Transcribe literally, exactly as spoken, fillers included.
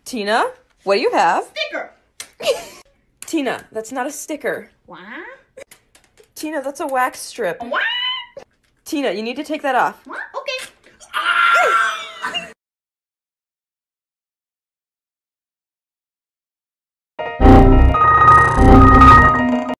Tina, what do you have? Sticker. Tina, that's not a sticker. What? Tina, that's a wax strip. What? Tina, you need to take that off. What?